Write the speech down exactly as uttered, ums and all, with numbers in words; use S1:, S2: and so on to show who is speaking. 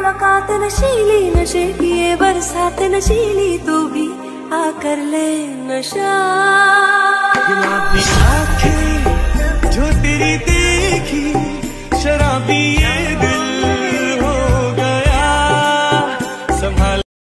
S1: मुलाकात नशीली, नशे की ये बरसात नशीली, तू भी आकर ले नशा।